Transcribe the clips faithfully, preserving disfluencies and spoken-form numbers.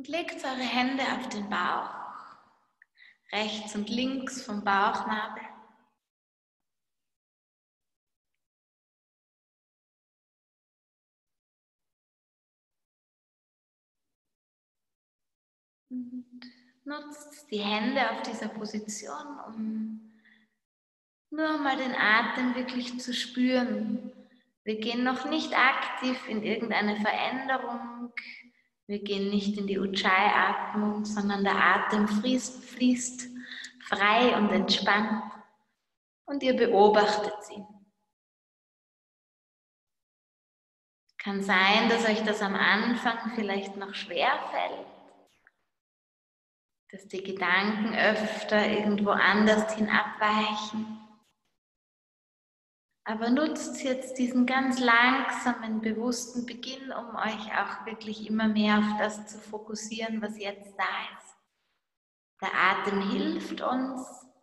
legt eure Hände auf den Bauch, rechts und links vom Bauchnabel. Und nutzt die Hände auf dieser Position, um nur mal den Atem wirklich zu spüren. Wir gehen noch nicht aktiv in irgendeine Veränderung. Wir gehen nicht in die Ujjayi-Atmung, sondern der Atem fließt, fließt frei und entspannt. Und ihr beobachtet ihn. Kann sein, dass euch das am Anfang vielleicht noch schwer fällt, dass die Gedanken öfter irgendwo anders hin abweichen. Aber nutzt jetzt diesen ganz langsamen, bewussten Beginn, um euch auch wirklich immer mehr auf das zu fokussieren, was jetzt da ist. Der Atem hilft uns.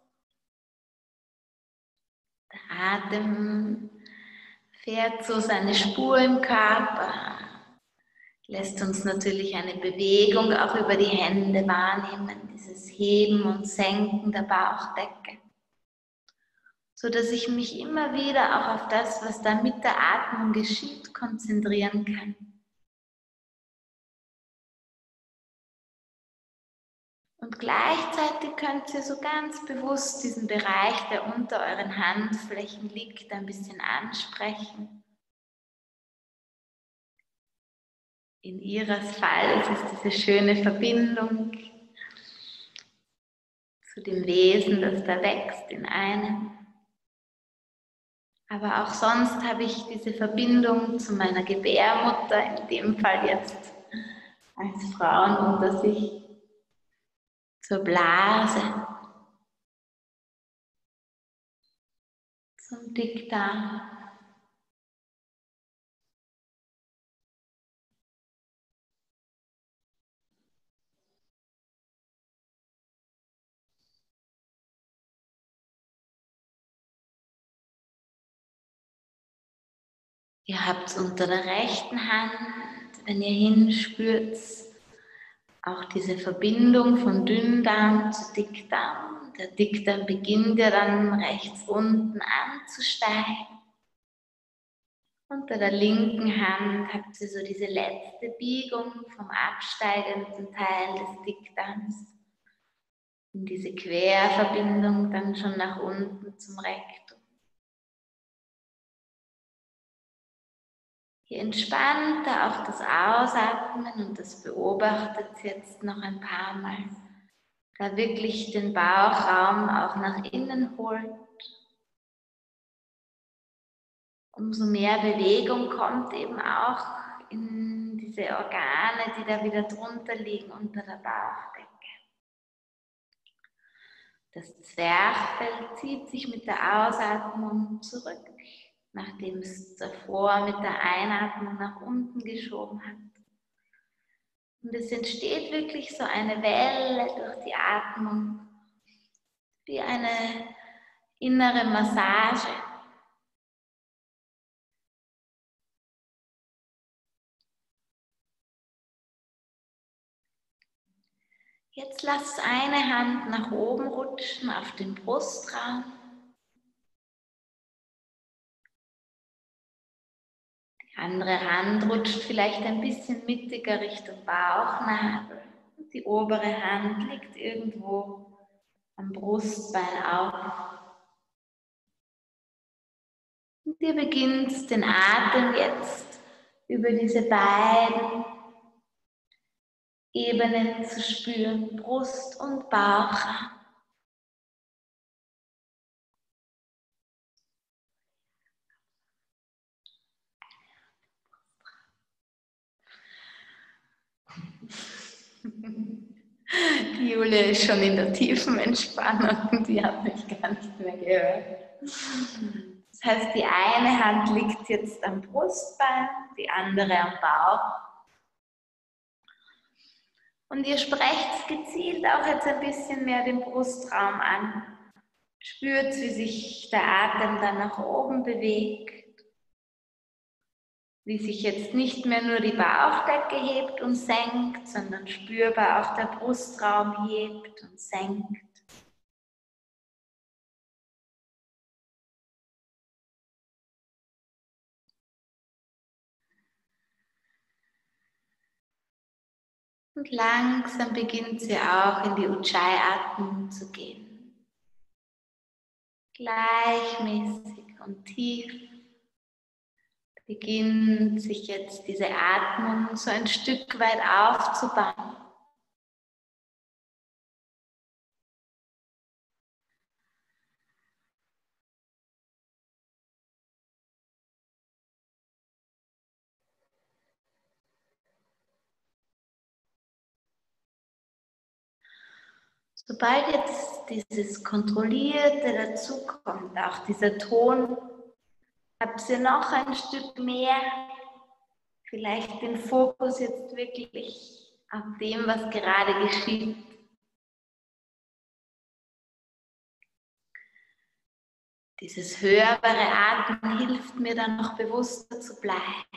Der Atem fährt so seine Spur im Körper, lässt uns natürlich eine Bewegung auch über die Hände wahrnehmen, dieses Heben und Senken der Bauchdecke, so dass ich mich immer wieder auch auf das, was da mit der Atmung geschieht, konzentrieren kann. Und gleichzeitig könnt ihr so ganz bewusst diesen Bereich, der unter euren Handflächen liegt, ein bisschen ansprechen. In Iras Fall ist es diese schöne Verbindung zu dem Wesen, das da wächst in einem. Aber auch sonst habe ich diese Verbindung zu meiner Gebärmutter, in dem Fall jetzt als Frauen unter sich, zur Blase, zum Dickdarm. Ihr habt unter der rechten Hand, wenn ihr hinspürt, auch diese Verbindung von Dünndarm zu Dickdarm. Der Dickdarm beginnt ja dann rechts unten anzusteigen. Unter der linken Hand habt ihr so diese letzte Biegung vom absteigenden Teil des Dickdarms in diese Querverbindung dann schon nach unten zum Rektum. Ihr entspannt da auch das Ausatmen und das beobachtet jetzt noch ein paar Mal. Da wirklich den Bauchraum auch nach innen holt. Umso mehr Bewegung kommt eben auch in diese Organe, die da wieder drunter liegen unter der Bauchdecke. Das Zwerchfell zieht sich mit der Ausatmung zurück, nachdem es davor mit der Einatmung nach unten geschoben hat. Und es entsteht wirklich so eine Welle durch die Atmung, wie eine innere Massage. Jetzt lasst eine Hand nach oben rutschen auf den Brustraum. Die andere Hand rutscht vielleicht ein bisschen mittiger Richtung Bauchnabel. Und die obere Hand liegt irgendwo am Brustbein auf. Und ihr beginnt den Atem jetzt über diese beiden Ebenen zu spüren, Brust und Bauchraum. Die Julia ist schon in der tiefen Entspannung und die hat mich gar nicht mehr gehört. Das heißt, die eine Hand liegt jetzt am Brustbein, die andere am Bauch. Und ihr sprecht gezielt auch jetzt ein bisschen mehr den Brustraum an. Spürt, wie sich der Atem dann nach oben bewegt. wie sich jetzt nicht mehr nur die Bauchdecke hebt und senkt, sondern spürbar auch der Brustraum hebt und senkt. Und langsam beginnt sie auch in die Ujjayi-Atmung zu gehen. Gleichmäßig und tief beginnt sich jetzt diese Atmung so ein Stück weit aufzubauen. Sobald jetzt dieses Kontrollierte dazukommt, auch dieser Ton, habt ihr noch ein Stück mehr, vielleicht den Fokus jetzt wirklich auf dem, was gerade geschieht. Dieses höhere Atmen hilft mir dann noch bewusster zu bleiben.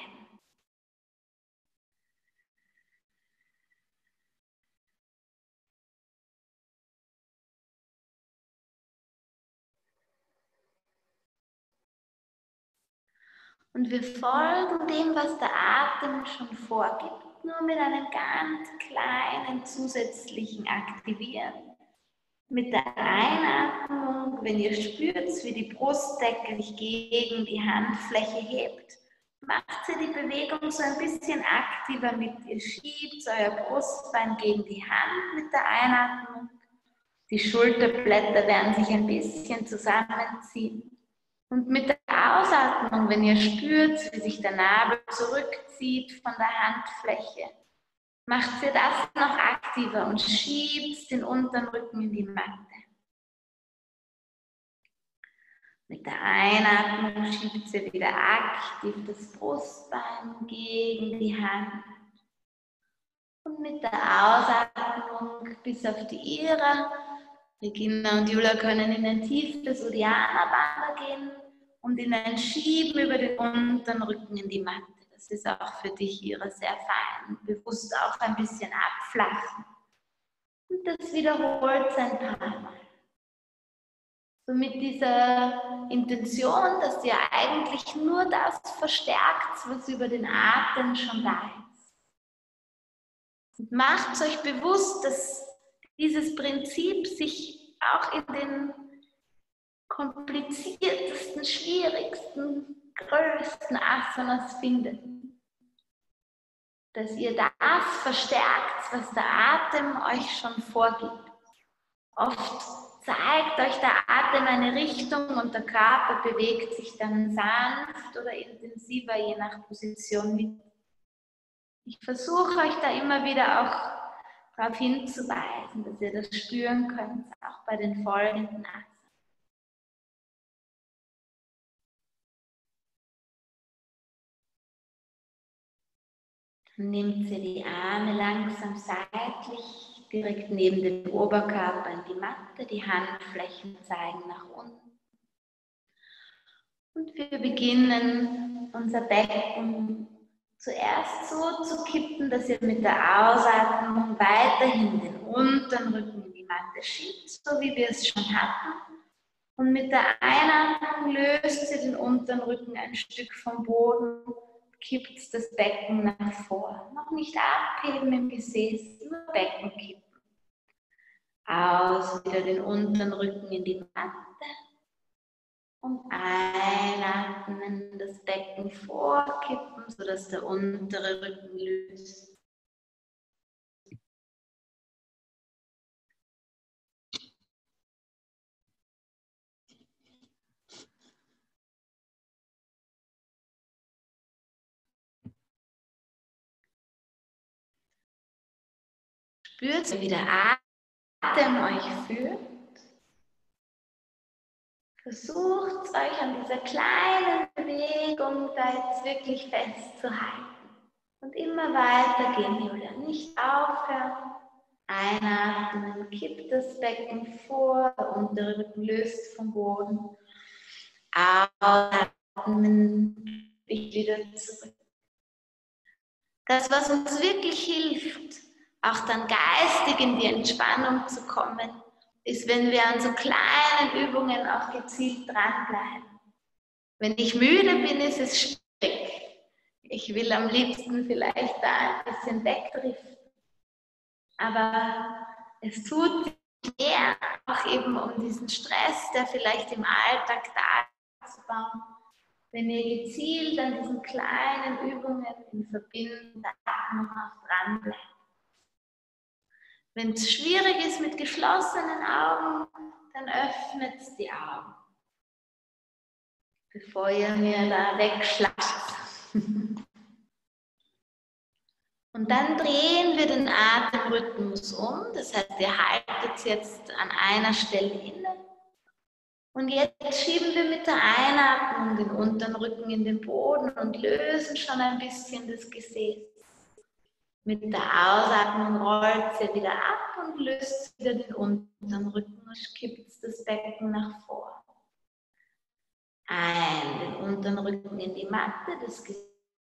Und wir folgen dem, was der Atem schon vorgibt, nur mit einem ganz kleinen zusätzlichen Aktivieren. Mit der Einatmung, wenn ihr spürt, wie die Brustdecke sich gegen die Handfläche hebt, macht ihr die Bewegung so ein bisschen aktiver mit. Ihr schiebt euer Brustbein gegen die Hand mit der Einatmung. Die Schulterblätter werden sich ein bisschen zusammenziehen. Und mit der Ausatmung, wenn ihr spürt, wie sich der Nabel zurückzieht von der Handfläche, macht ihr das noch aktiver und schiebt den unteren Rücken in die Matte. Mit der Einatmung schiebt ihr wieder aktiv das Brustbein gegen die Hand. Und mit der Ausatmung bis auf die Ira. Regina und Julia können in ein tiefes Uddiyana Bandha gehen und in ein Schieben über den unteren Rücken in die Matte. Das ist auch für dich, Ira, sehr fein. Bewusst auch ein bisschen abflachen. Und das wiederholt ein paar Mal. So mit dieser Intention, dass ihr eigentlich nur das verstärkt, was über den Atem schon da ist. Und macht euch bewusst, dass dieses Prinzip sich auch in den kompliziertesten, schwierigsten, größten Asanas findet. Dass ihr das verstärkt, was der Atem euch schon vorgibt. Oft zeigt euch der Atem eine Richtung und der Körper bewegt sich dann sanft oder intensiver, je nach Position mit. Ich versuche euch da immer wieder auch darauf hinzuweisen, dass ihr das spüren könnt, auch bei den folgenden Asanas. Dann nehmt ihr die Arme langsam seitlich, direkt neben den Oberkörper in die Matte, die Handflächen zeigen nach unten. Und wir beginnen unser Becken zuerst so zu kippen, dass ihr mit der Ausatmung weiterhin den unteren Rücken in die Matte schiebt, so wie wir es schon hatten. Und mit der Einatmung löst ihr den unteren Rücken ein Stück vom Boden, kippt das Becken nach vor. Noch nicht abheben im Gesäß, nur Becken kippen. Aus, wieder den unteren Rücken in die Matte. Und einatmen, das Becken vorkippen, sodass der untere Rücken löst. Spürt, wie der Atem euch führt. Versucht euch an dieser kleinen Bewegung da jetzt wirklich festzuhalten. Und immer weiter gehen, Julia. Nicht aufhören. Einatmen, kippt das Becken vor, der untere Rücken löst vom Boden. Ausatmen, wieder zurück. Das, was uns wirklich hilft, auch dann geistig in die Entspannung zu kommen, ist, wenn wir an so kleinen Übungen auch gezielt dranbleiben. Wenn ich müde bin, ist es schwierig. Ich will am liebsten vielleicht da ein bisschen wegdriften. Aber es tut sich mehr, auch eben um diesen Stress, der vielleicht im Alltag da ist, abzubauen. Wenn ihr gezielt an diesen kleinen Übungen in Verbindung mit der Atmung auch dranbleibt. Wenn es schwierig ist mit geschlossenen Augen, dann öffnet die Augen, bevor ihr mir da wegschlagt. Und dann drehen wir den Atemrhythmus um, das heißt, ihr haltet jetzt an einer Stelle inne. Und jetzt schieben wir mit der Einatmung den unteren Rücken in den Boden und lösen schon ein bisschen das Gesäß. Mit der Ausatmung rollt ihr wieder ab und löst wieder den unteren Rücken und kippt das Becken nach vorn. Ein, den unteren Rücken in die Matte, das Gesäß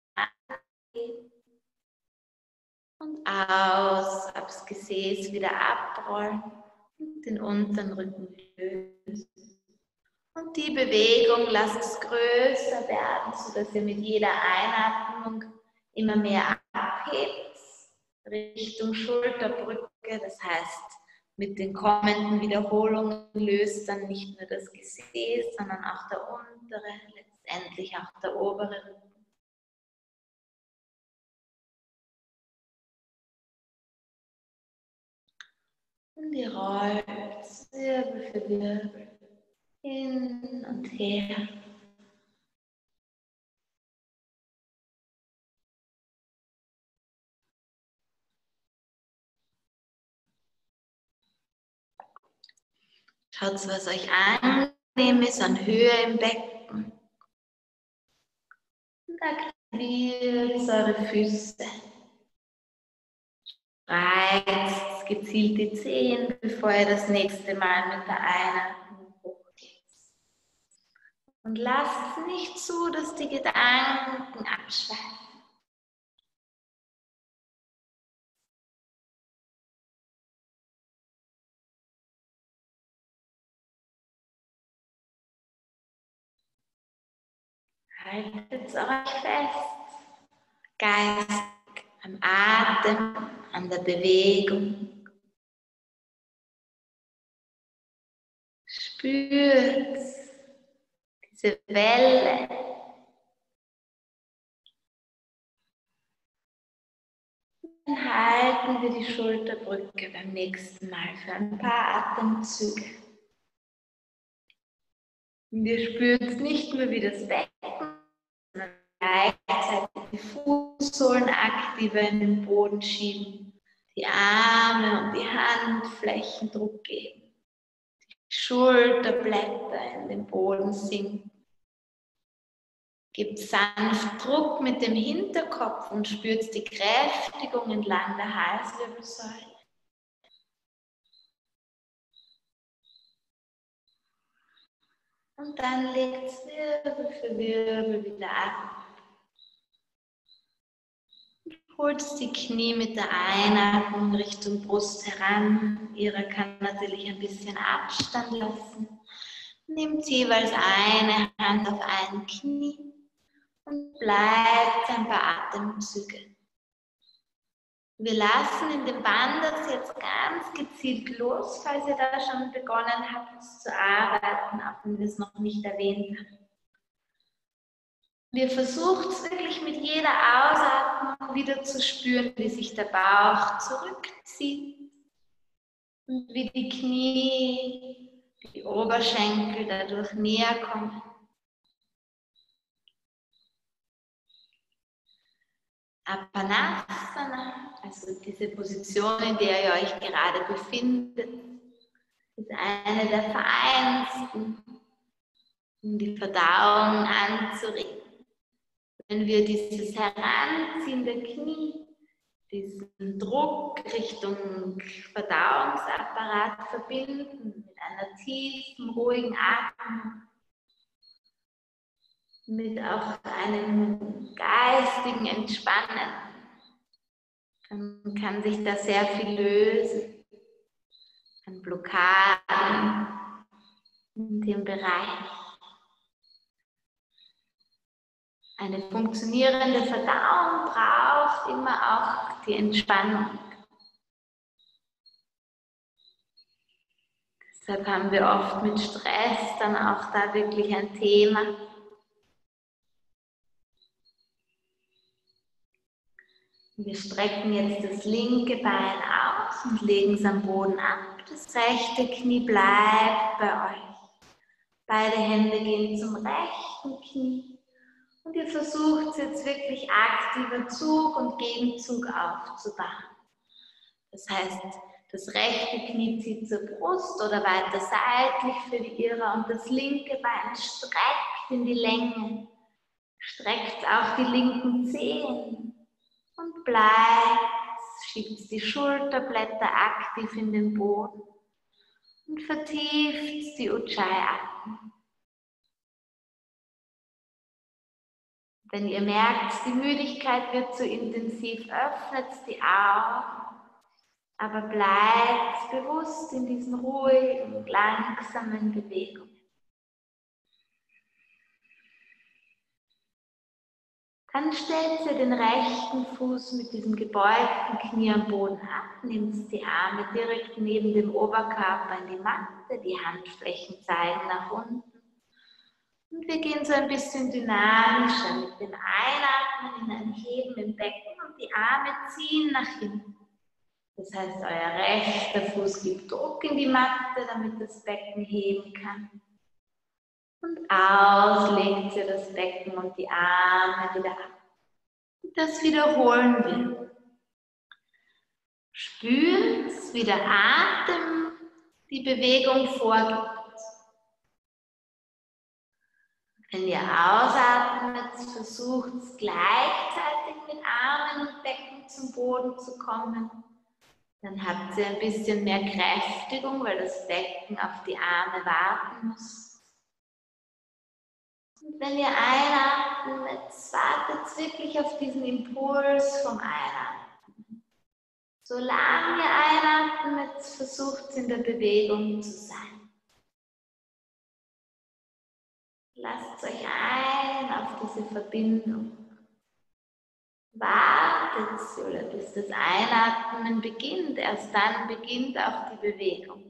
und aus, abs Gesäß wieder abrollen und den unteren Rücken lösen. Und die Bewegung lasst es größer werden, sodass ihr mit jeder Einatmung immer mehr abhebt, Richtung Schulterbrücke. Das heißt, mit den kommenden Wiederholungen löst dann nicht nur das Gesäß, sondern auch der untere, letztendlich auch der obere Rücken. Und ihr rollt Wirbel für Wirbel hin und her. Schaut, was euch angenehm ist an Höhe im Becken. Und aktiviert eure Füße. Reizt gezielt die Zehen, bevor ihr das nächste Mal mit der Einatmung hochgeht. Und lasst nicht zu, dass die Gedanken abschweifen. Haltet euch fest, geistig am Atem, an der Bewegung. Spürt diese Welle. Dann halten wir die Schulterbrücke beim nächsten Mal für ein paar Atemzüge. Und ihr spürt nicht nur wie das Becken, sondern gleichzeitig die Fußsohlen aktiver in den Boden schieben, die Arme und die Handflächen Druck geben, die Schulterblätter in den Boden sinken. Gebt sanft Druck mit dem Hinterkopf und spürt die Kräftigung entlang der Halswirbelsäule. Und dann legt es Wirbel für Wirbel wieder ab. Holt die Knie mit der Einatmung Richtung Brust heran. Ihrer kann natürlich ein bisschen Abstand lassen. Nehmt jeweils eine Hand auf ein Knie und bleibt ein paar Atemzüge. Wir lassen in dem Wanders jetzt ganz gezielt los, falls ihr da schon begonnen habt zu arbeiten, auch wenn wir es noch nicht erwähnt haben. Wir versuchen es wirklich mit jeder Ausatmung wieder zu spüren, wie sich der Bauch zurückzieht und wie die Knie, die Oberschenkel dadurch näher kommen. Apanasana, also diese Position, in der ihr euch gerade befindet, ist eine der feinsten, um die Verdauung anzuregen. Wenn wir dieses Heranziehen der Knie, diesen Druck Richtung Verdauungsapparat verbinden mit einer tiefen, ruhigen Atmung, mit auch einem geistigen Entspannen, Dann kann sich da sehr viel lösen an Blockaden in dem Bereich. Eine funktionierende Verdauung braucht immer auch die Entspannung. Deshalb haben wir oft mit Stress dann auch da wirklich ein Thema. Wir strecken jetzt das linke Bein aus und legen es am Boden ab. Das rechte Knie bleibt bei euch. Beide Hände gehen zum rechten Knie. Und ihr versucht jetzt wirklich aktiver Zug und Gegenzug aufzubauen. Das heißt, das rechte Knie zieht zur Brust oder weiter seitlich für die Irre und das linke Bein streckt in die Länge. Streckt auch die linken Zehen. Und bleibt, schiebt die Schulterblätter aktiv in den Boden und vertieft die Ujjayi-Atmung. Wenn ihr merkt, die Müdigkeit wird zu intensiv, öffnet die Augen, aber bleibt bewusst in diesen ruhigen, langsamen Bewegungen. Dann stellt ihr den rechten Fuß mit diesem gebeugten Knie am Boden ab, nehmt die Arme direkt neben dem Oberkörper in die Matte, die Handflächen zeigen nach unten. Und wir gehen so ein bisschen dynamischer mit dem Einatmen in ein Heben im Becken und die Arme ziehen nach hinten. Das heißt, euer rechter Fuß gibt Druck in die Matte, damit das Becken heben kann. Und aus legt ihr das Becken und die Arme wieder ab. Und das wiederholen wir. Spürt, wie der Atem die Bewegung vorgibt. Wenn ihr ausatmet, versucht es gleichzeitig mit Armen und Becken zum Boden zu kommen. Dann habt ihr ein bisschen mehr Kräftigung, weil das Becken auf die Arme warten muss. Und wenn ihr einatmet, wartet wirklich auf diesen Impuls vom Einatmen. Solange ihr einatmet, versucht in der Bewegung zu sein. Lasst euch ein auf diese Verbindung. Wartet, oder bis das Einatmen beginnt. Erst dann beginnt auch die Bewegung.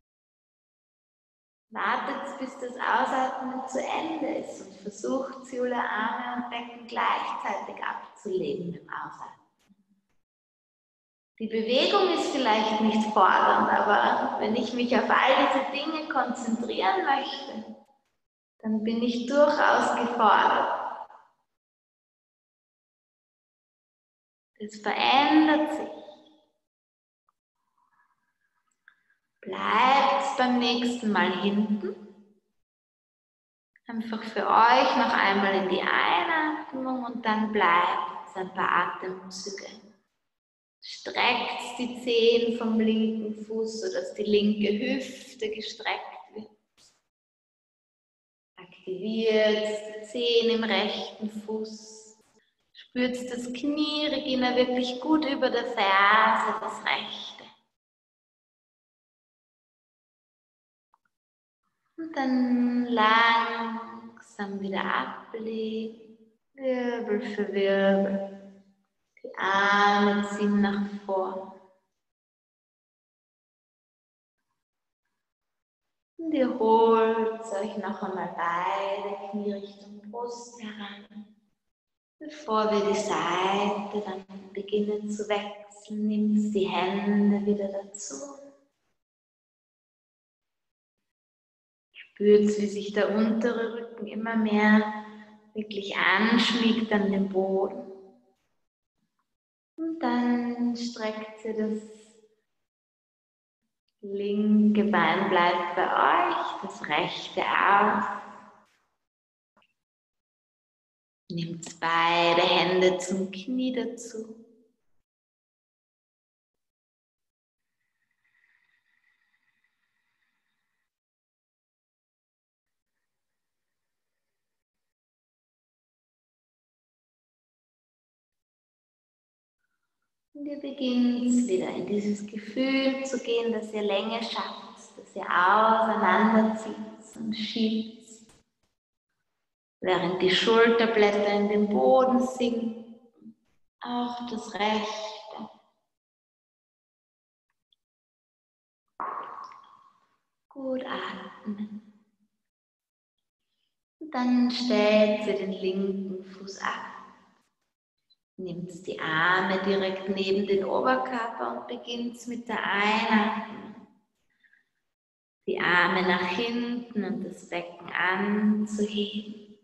Wartet, bis das Ausatmen zu Ende ist und versucht, Siula, Arme und Becken gleichzeitig abzulegen beim Ausatmen. Die Bewegung ist vielleicht nicht fordernd, aber wenn ich mich auf all diese Dinge konzentrieren möchte, dann bin ich durchaus gefordert. Es verändert sich. Bleibt beim nächsten Mal hinten. Einfach für euch noch einmal in die Einatmung und dann bleibt ein paar Atemzüge. Streckt die Zehen vom linken Fuß, sodass die linke Hüfte gestreckt wird. Aktiviert die Zehen im rechten Fuß. Spürt das Knie, Regina, wirklich gut über der Ferse, das rechte. Und dann langsam wieder ablegen, Wirbel für Wirbel. Die Arme ziehen nach vor. Und ihr holt euch noch einmal beide Knie Richtung Brust heran. Bevor wir die Seite dann beginnen zu wechseln, nehmt die Hände wieder dazu. Spürt, wie sich der untere Rücken immer mehr wirklich anschmiegt an den Boden. Und dann streckt ihr das linke Bein, bleibt bei euch, das rechte auf. Nehmt beide Hände zum Knie dazu. Und ihr beginnt wieder in dieses Gefühl zu gehen, dass ihr Länge schafft, dass ihr auseinanderzieht und schiebt, während die Schulterblätter in den Boden sinken, auch das rechte. Gut atmen. Und dann stellt ihr den linken Fuß ab. Nehmt die Arme direkt neben den Oberkörper und beginnt mit der Einatmung. Die Arme nach hinten und das Becken anzuheben.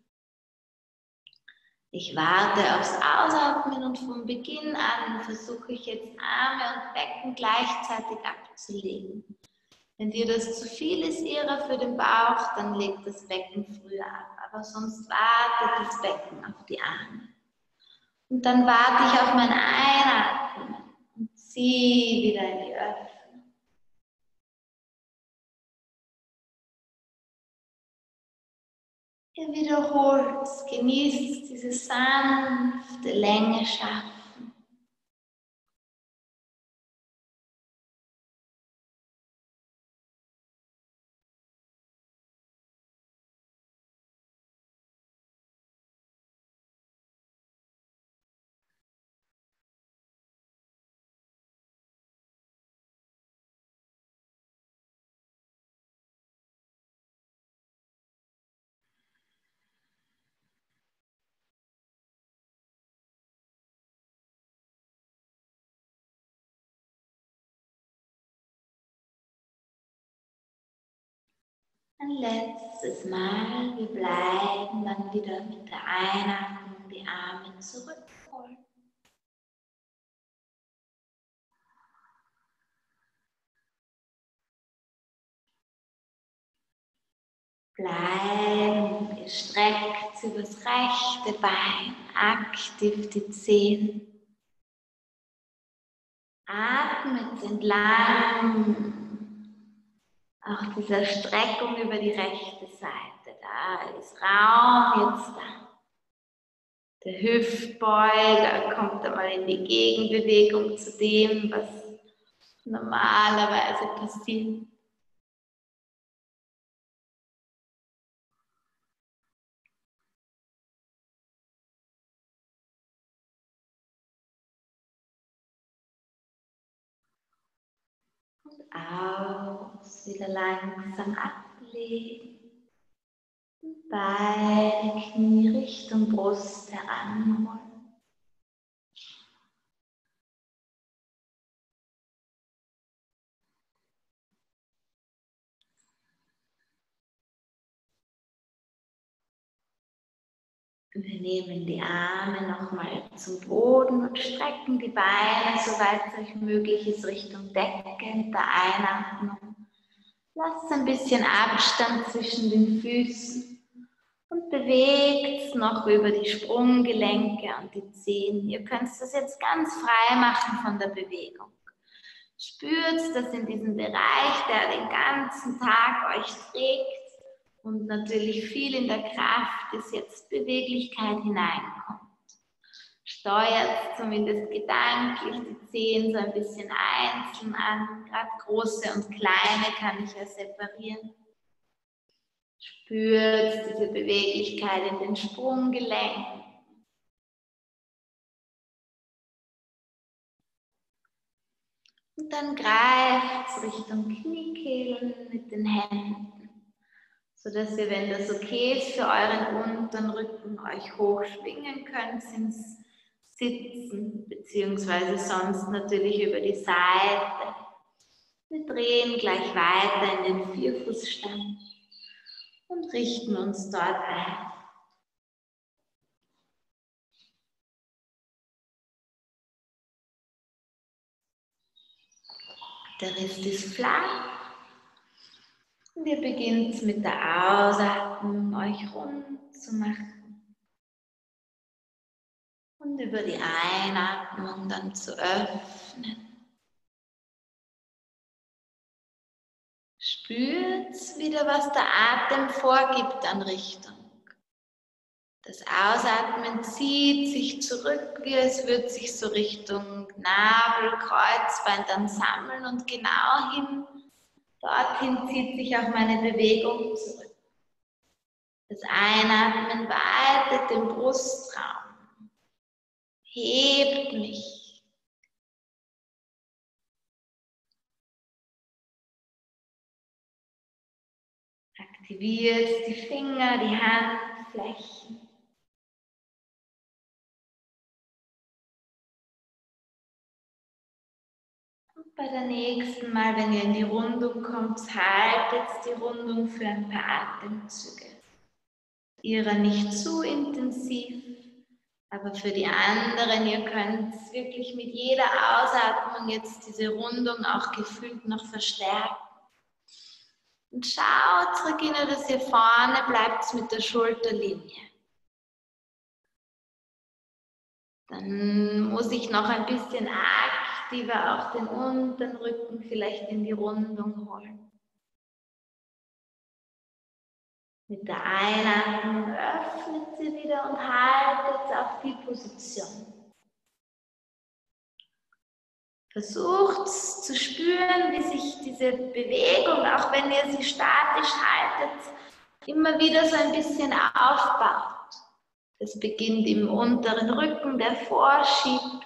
Ich warte aufs Ausatmen und von Beginn an versuche ich jetzt Arme und Becken gleichzeitig abzulegen. Wenn dir das zu viel ist, Ira, für den Bauch, dann legt das Becken früher ab. Aber sonst wartet das Becken auf die Arme. Und dann warte ich auf mein Einatmen und ziehe wieder in die Öffnung. Ihr wiederholt, genießt diese sanfte Länge schaffen. Ein letztes Mal, wir bleiben dann wieder mit der Einatmung die Arme zurückholen. Bleiben, ihr streckt über das rechte Bein, aktiv die Zehen. Atmet entlang. Auch dieser Streckung über die rechte Seite, da ist Raum jetzt da. Der Hüftbeuger kommt einmal in die Gegenbewegung zu dem, was normalerweise passiert. Und aus, wieder langsam ablegen. Beide Knie Richtung Brust heranholen. Wir nehmen die Arme nochmal zum Boden und strecken die Beine, soweit es euch möglich ist, Richtung Decke mit der Einatmung. Lasst ein bisschen Abstand zwischen den Füßen und bewegt es noch über die Sprunggelenke und die Zehen. Ihr könnt das jetzt ganz frei machen von der Bewegung. Spürt das in diesem Bereich, der den ganzen Tag euch trägt und natürlich viel in der Kraft ist, jetzt Beweglichkeit hineinkommt. Steuert zumindest gedanklich die Zehen so ein bisschen einzeln an. Gerade große und kleine kann ich ja separieren. Spürt diese Beweglichkeit in den Sprunggelenken. Und dann greift Richtung Kniekehlen mit den Händen, sodass ihr, wenn das okay ist, für euren unteren Rücken euch hochschwingen könnt ins Sitzen, beziehungsweise sonst natürlich über die Seite. Wir drehen gleich weiter in den Vierfußstand und richten uns dort ein. Der Rest ist flach. Und ihr beginnt mit der Ausatmung euch rund zu machen. Und über die Einatmung dann zu öffnen. Spürt wieder, was der Atem vorgibt an Richtung. Das Ausatmen zieht sich zurück, wie es würde sich so Richtung Nabel, Kreuzbein dann sammeln und genau hin, dorthin zieht sich auch meine Bewegung zurück. Das Einatmen weitet den Brustraum, hebt mich. Aktiviert die Finger, die Handflächen. Bei der nächsten Mal, wenn ihr in die Rundung kommt, haltet die Rundung für ein paar Atemzüge. Ihrer nicht zu intensiv, aber für die anderen, ihr könnt wirklich mit jeder Ausatmung jetzt diese Rundung auch gefühlt noch verstärken. Und schaut, Regina, dass ihr vorne bleibt mit der Schulterlinie. Dann muss ich noch ein bisschen aktiver auch den unteren Rücken vielleicht in die Rundung holen. Mit der Einatmung öffnet sie wieder und haltet auf die Position. Versucht zu spüren, wie sich diese Bewegung, auch wenn ihr sie statisch haltet, immer wieder so ein bisschen aufbaut. Es beginnt im unteren Rücken, der vorschiebt.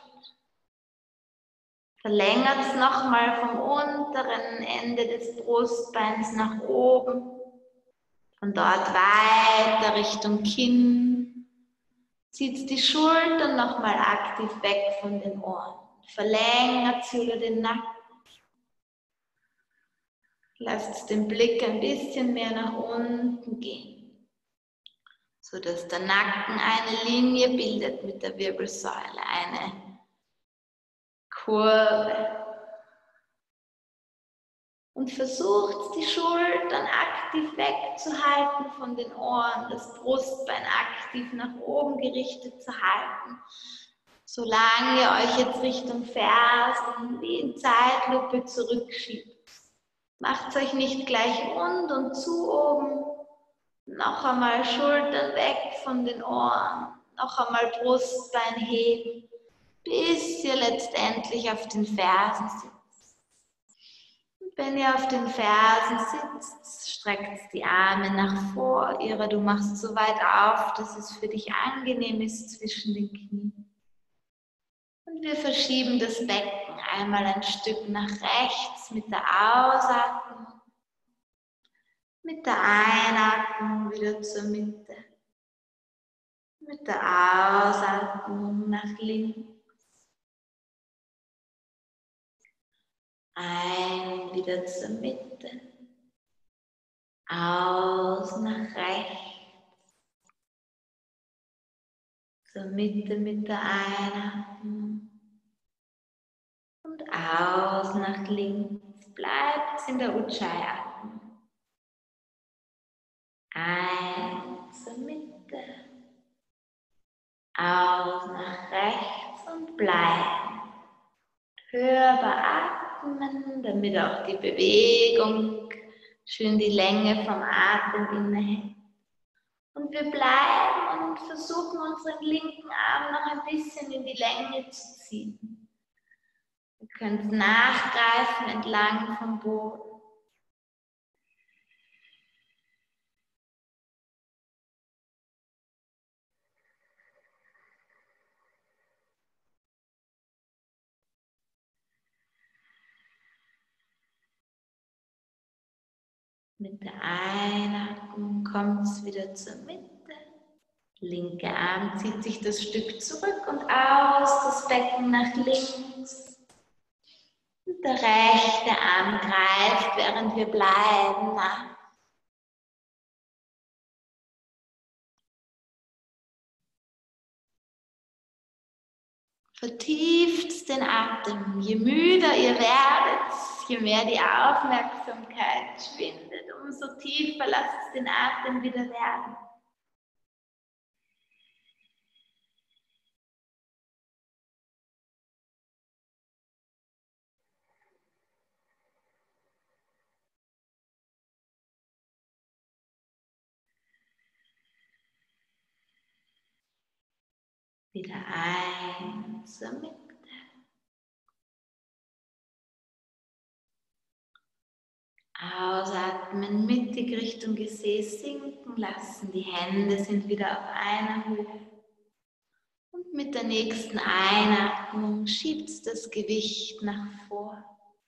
Verlängert es nochmal vom unteren Ende des Brustbeins nach oben. Von dort weiter Richtung Kinn. Zieht die Schultern nochmal aktiv weg von den Ohren. Verlängert über den Nacken. Lasst den Blick ein bisschen mehr nach unten gehen, sodass der Nacken eine Linie bildet mit der Wirbelsäule, eine Kurve. Und versucht, die Schultern aktiv wegzuhalten von den Ohren, das Brustbein aktiv nach oben gerichtet zu halten. Solange ihr euch jetzt Richtung Fersen wie in Zeitlupe zurückschiebt. Macht euch nicht gleich rund und zu oben. Noch einmal Schultern weg von den Ohren. Noch einmal Brustbein heben, bis ihr letztendlich auf den Fersen sitzt. Wenn ihr auf den Fersen sitzt, streckt die Arme nach vor. Ira, du machst so weit auf, dass es für dich angenehm ist zwischen den Knien. Und wir verschieben das Becken einmal ein Stück nach rechts mit der Ausatmung. Mit der Einatmung wieder zur Mitte. Mit der Ausatmung nach links. Ein wieder zur Mitte. Aus nach rechts. Zur Mitte mit der Einatmung. Und aus nach links. Bleibt in der Ujjayi-Atmung. Ein zur Mitte. Aus nach rechts und bleiben. Hörbar atmen, damit auch die Bewegung schön die Länge vom Atem innehält. Und wir bleiben und versuchen, unseren linken Arm noch ein bisschen in die Länge zu ziehen. Ihr könnt nachgreifen entlang vom Boden. Mit der Einatmung kommt es wieder zur Mitte. Linke Arm zieht sich das Stück zurück und aus, das Becken nach links. Und der rechte Arm greift, während wir bleiben, nach. Vertieft den Atem. Je müder ihr werdet, je mehr die Aufmerksamkeit schwindet, umso tiefer lasst den Atem wieder werden. Wieder ein zur Mitte. Ausatmen, mittig Richtung Gesäß sinken lassen. Die Hände sind wieder auf einer Höhe. Und mit der nächsten Einatmung schiebt das Gewicht nach vor.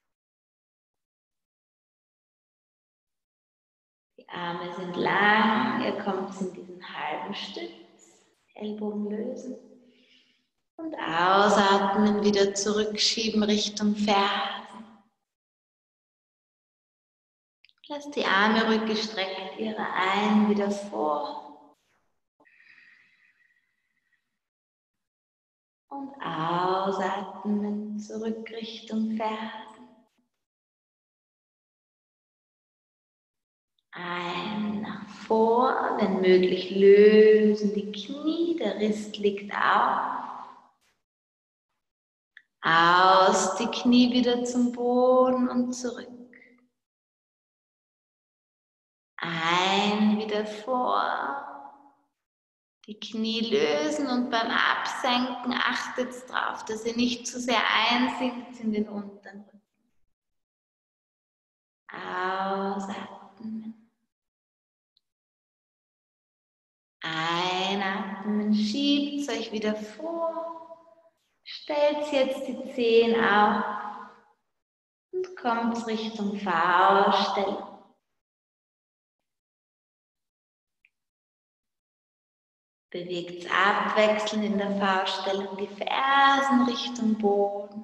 Die Arme sind lang, ihr kommt in diesen halben Stütz, Ellbogen lösen. Und ausatmen, wieder zurückschieben Richtung Fersen. Lasst die Arme rückgestreckt, ihre ein wieder vor. Und ausatmen, zurück Richtung Fersen. Ein nach vor, wenn möglich lösen die Knie, der Rist liegt auf. Aus, die Knie wieder zum Boden und zurück. Ein, wieder vor. Die Knie lösen und beim Absenken achtet darauf, dass ihr nicht zu sehr einsinkt in den unteren Rücken. Ausatmen. Einatmen, schiebt euch wieder vor, stellt jetzt die Zehen auf und kommt Richtung V-Stellung. Bewegt abwechselnd in der V-Stellung die Fersen Richtung Boden.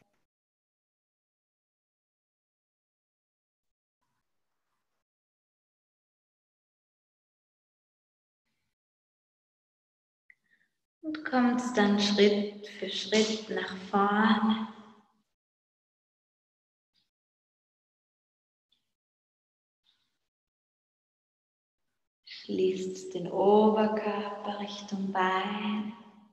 Und kommt dann Schritt für Schritt nach vorne. Schließt den Oberkörper Richtung Bein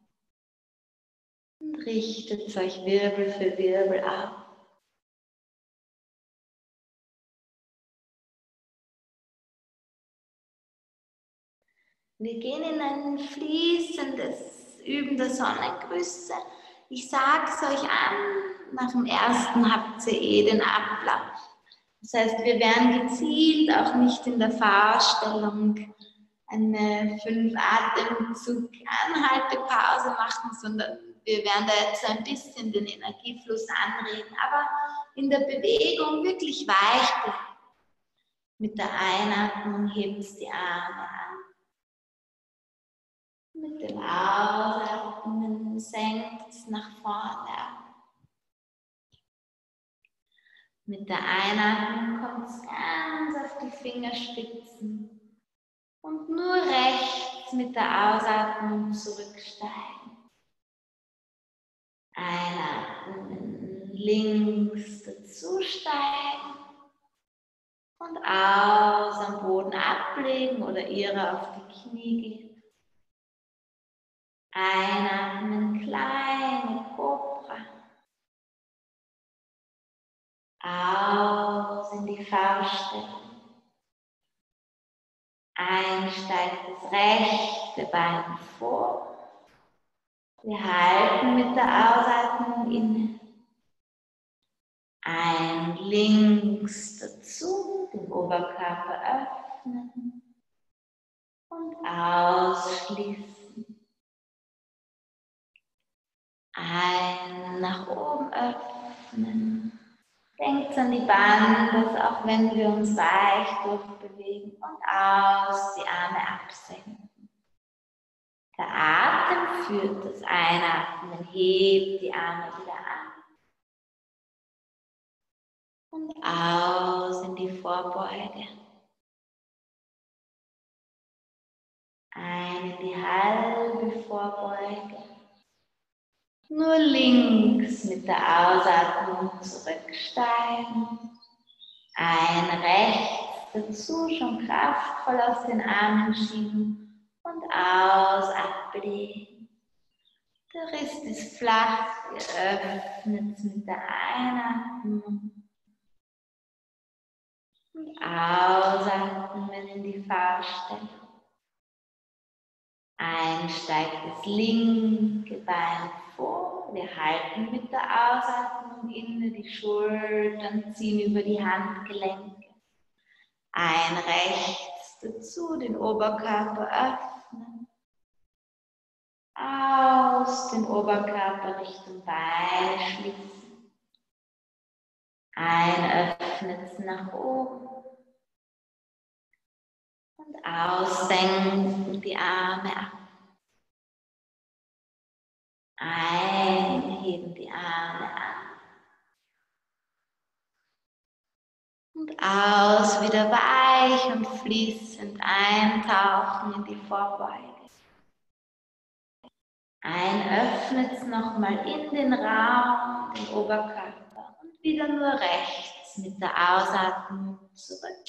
und richtet euch Wirbel für Wirbel auf. Wir gehen in ein fließendes Üben der Sonnengrüße. Ich sage es euch an, nach dem ersten habt ihr eh den Ablauf. Das heißt, wir werden gezielt auch nicht in der V-Stellung eine fünf Atemzug Anhaltepause machen, sondern wir werden da jetzt ein bisschen den Energiefluss anregen, aber in der Bewegung wirklich weich bleiben. Mit der Einatmung hebt die Arme an. Mit dem Ausatmen senkt es nach vorne ab. Mit der Einatmung kommt es ganz auf die Fingerspitzen und nur rechts mit der Ausatmung zurücksteigen. Einatmen, links dazu steigen und aus am Boden ablegen oder ihre auf die Knie gehen. Einatmen, kleine Kobra. Aus in die V-Stellung. Einsteigt das rechte Bein vor. Wir halten mit der Ausatmung inne. Ein links dazu, den Oberkörper öffnen und ausschließen. Ein nach oben öffnen. Denkt an die Bandas, auch wenn wir uns weich durchbewegen und aus, die Arme absenken. Der Atem führt das Einatmen, hebt die Arme wieder an. Und aus in die Vorbeuge. Ein in die halbe Vorbeuge. Nur links mit der Ausatmung zurücksteigen. Ein rechts dazu, schon kraftvoll aus den Armen schieben und aus ablegen. Der Rist ist flach, ihr öffnet es mit der Einatmung. Und ausatmen in die V-Stellung. Ein steigt das linke Bein vor. Wir halten mit der Ausatmung inne, die Schultern ziehen über die Handgelenke. Ein rechts dazu, den Oberkörper öffnen. Aus den Oberkörper Richtung Beine schließen. Ein öffnet nach oben. Und aussenken die Arme ab. Einheben die Arme an. Und aus, wieder weich und fließend eintauchen in die Vorbeuge. Ein öffnet nochmal in den Raum, den Oberkörper und wieder nur rechts mit der Ausatmung zurück.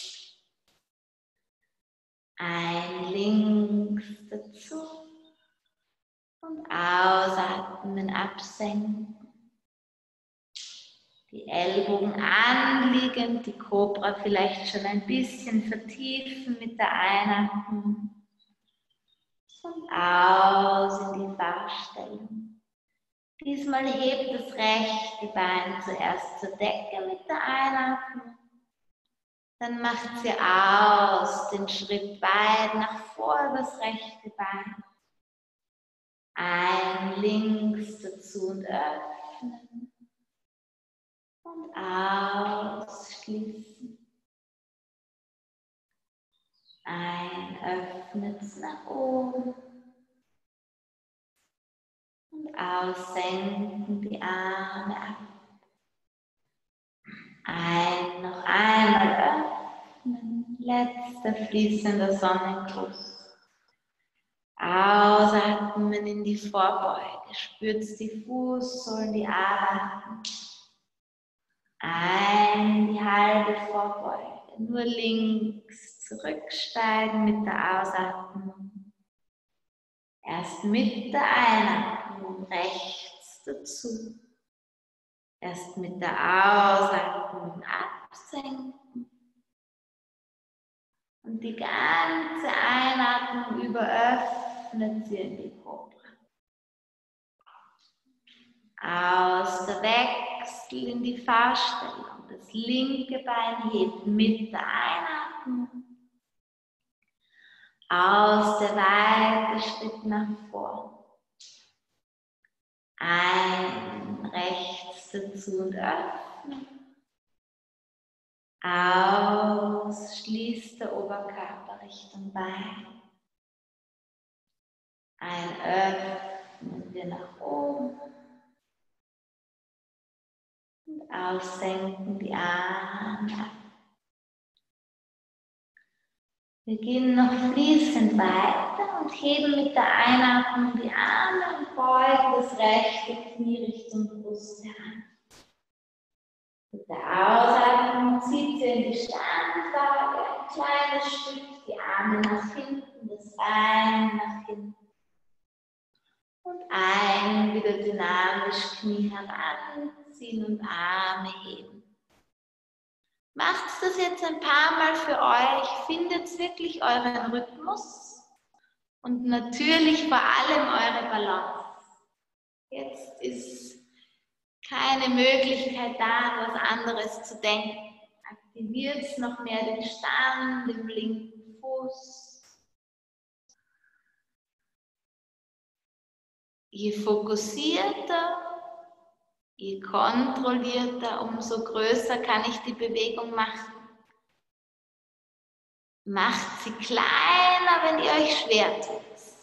Ein links dazu und ausatmen, absenken. Die Ellbogen anliegend, die Kobra vielleicht schon ein bisschen vertiefen mit der Einatmung. Und aus in die Fahrstellung. Diesmal hebt das rechte Bein zuerst zur Decke mit der Einatmung. Dann macht sie aus den Schritt weit nach vor das rechte Bein. Ein links dazu und öffnen. Und ausschließen. Ein öffnet nach oben. Und aussenken die Arme ab. Ein, noch einmal öffnen. Letzter fließender Sonnengruß. Ausatmen in die Vorbeuge. Spürt die Fußsohlen, die Arme. Ein, die halbe Vorbeuge. Nur links zurücksteigen mit der Ausatmung. Erst mit der Einatmung rechts dazu. Erst mit der Ausatmung absenken. Und die ganze Einatmung über öffnet sie in die Kobra. Aus der Wechsel in die Fahrstellung. Das linke Bein hebt mit der Einatmung. Aus der weite Schritt nach vorn. Ein, rechts dazu und öffnen. Aus, schließt der Oberkörper Richtung Bein. Ein, öffnen wir nach oben. Und aussenken die Arme ab. Wir gehen noch fließend weiter und heben mit der Einatmung die Arme und beugen das rechte Knie Richtung Brust heran. Mit der Ausatmung zieht sie in die Standwaage, ein kleines Stück, die Arme nach hinten, das Bein nach hinten. Und ein, wieder dynamisch Knie heranziehen und Arme heben. Macht das jetzt ein paar Mal für euch, findet wirklich euren Rhythmus und natürlich vor allem eure Balance. Jetzt ist keine Möglichkeit da, an was anderes zu denken. Aktiviert noch mehr den Stand im linken Fuß. Je fokussierter, je kontrollierter, umso größer kann ich die Bewegung machen. Macht sie kleiner, wenn ihr euch schwer tut.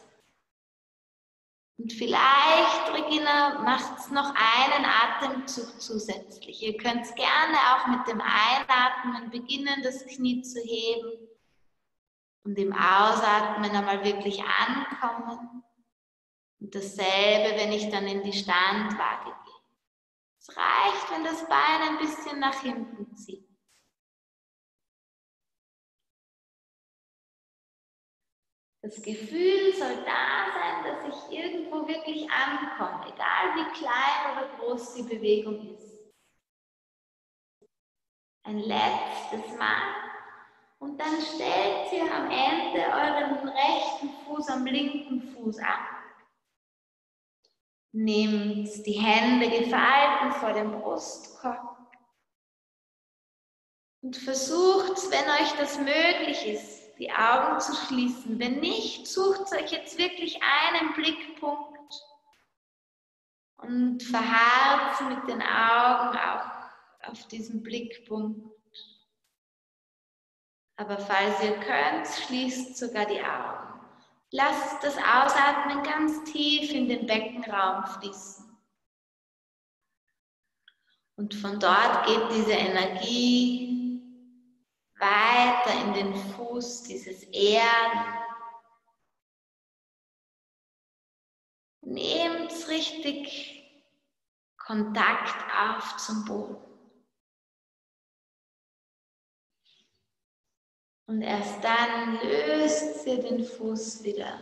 Und vielleicht, Regina, macht es noch einen Atemzug zusätzlich. Ihr könnt gerne auch mit dem Einatmen beginnen, das Knie zu heben. Und im Ausatmen einmal wirklich ankommen. Und dasselbe, wenn ich dann in die Standwaage gehe. Es reicht, wenn das Bein ein bisschen nach hinten zieht. Das Gefühl soll da sein, dass ich irgendwo wirklich ankomme, egal wie klein oder groß die Bewegung ist. Ein letztes Mal Und dann stellt ihr am Ende euren rechten Fuß am linken Fuß ab. Nehmt die Hände gefaltet vor dem Brustkorb und versucht, wenn euch das möglich ist, die Augen zu schließen. Wenn nicht, sucht euch jetzt wirklich einen Blickpunkt und verharrt mit den Augen auch auf diesen Blickpunkt. Aber falls ihr könnt, schließt sogar die Augen. Lasst das Ausatmen ganz tief in den Beckenraum fließen. Und von dort geht diese Energie weiter in den Fuß, dieses Erden. Nehmt richtig Kontakt auf zum Boden. Und erst dann löst ihr den Fuß wieder.